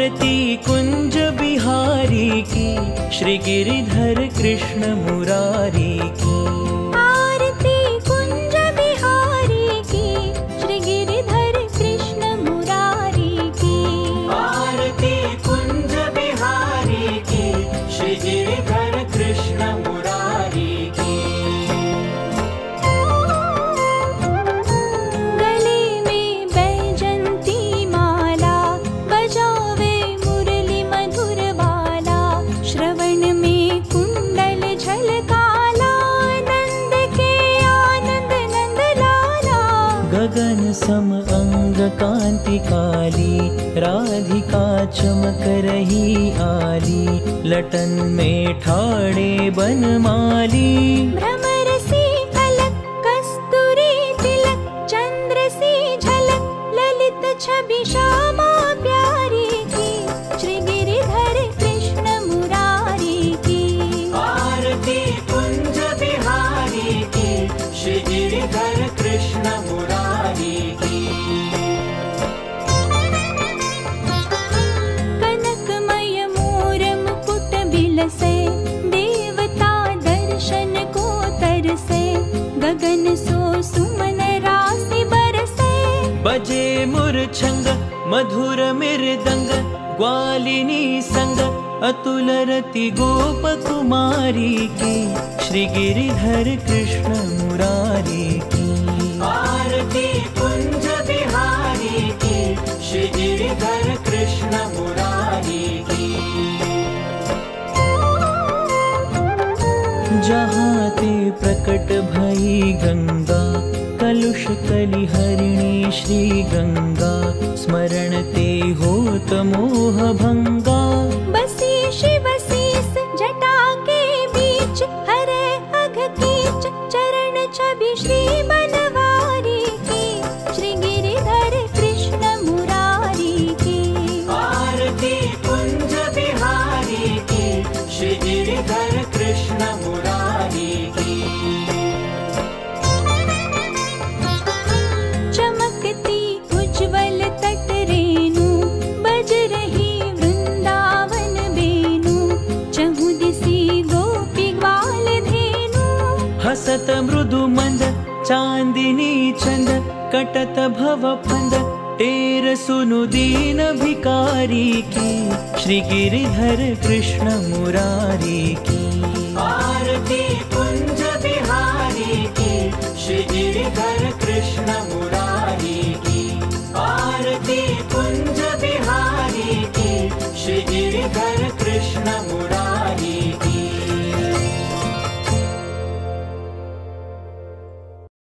आरती कुंज बिहारी की, श्री गिरिधर कृष्ण मुरारी की। आरती कुंज बिहारी की, श्री गिरिधर कृष्ण मुरारी की। आरती कुंज बिहारी की, श्री गिरिधर कृष्ण मुरारी की। गले में बैजंती माला, बजावे मुरली मधुर बाला। श्रवण में कुंडल झलकाला, नंद के आनंद नंद लाला। गगन सम अंग कांति काली, राधिका चमक रही आली। लटन में ठाड़े बनमाली, भ्रमर सी अलक कस्तूरी तिलक। चंद्र सी झलक ललित छवि श्यामा प्यारी की, श्री गिरिधर कृष्ण मुरारी की। आरती कुंज बिहारी की, श्री गिरिधर कृष्ण मुरारी की। कनकमय मोर मुकुट बिलसे, देवता दर्शन को तरसे। गगन सो सुमन राशि बरसे, बजे मुरछंग मधुर मृदंग। ग्वालिनी संग अतुल रति गोप कुमारी की, श्री गिरिधर कृष्ण मुरारी की। आरती कुंज बिहारी की, श्री गिरिधर कृष्ण मुरारी की। जहाँ ते प्रकट भई गंगा, कलुष कलि हरिणी श्री गंगा। स्मरण ते होत मोह भंगा, बसी शिव शीस जटा के बीच। हरे अघ कीच चरण छवि श्री बनवारी की, श्री गिरिधर कृष्ण मुरारी की। आरती कुंज बिहारी की, श्री गिरिधर कृष्ण मुरारी की। चमकती उज्ज्वल तट रेणु, बज रही वृंदावन बेनु। चहु दिसी गोपी ग्वाल धेनु, हसत मृदु मंद चांदिनी चंद। कटत भव फंद टेर सुनु दीन भिकारी की, श्री गिरिधर कृष्ण मुरारी की। आरती कुंज बिहारी की, श्री गिरिधर कृष्ण मुरारी की। आरती कुंज बिहारी की, श्री गिरिधर कृष्ण मुरारी।